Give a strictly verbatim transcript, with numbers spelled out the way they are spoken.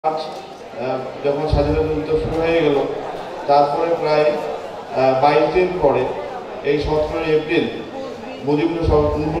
আজ যখন স্বাধীনতা যুদ্ধ শুরু হয়ে গেল, তারপরে প্রায় বাইশ দিন পরে এই সতেরোই এপ্রিল মুজিবুর